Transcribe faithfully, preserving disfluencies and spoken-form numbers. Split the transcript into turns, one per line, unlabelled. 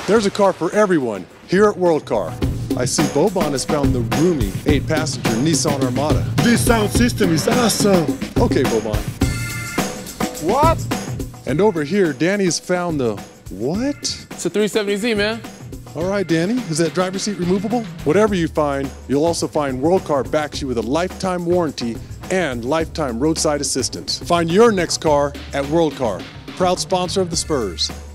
There's a car for everyone here at World Car. I see Boban has found the roomy eight passenger Nissan Armada.
This sound system is awesome.
Okay, Boban.
What?
And over here, Danny has found the what?
It's a three seventy Z, man.
All right, Danny, is that driver's seat removable? Whatever you find, you'll also find World Car backs you with a lifetime warranty and lifetime roadside assistance. Find your next car at World Car, proud sponsor of the Spurs.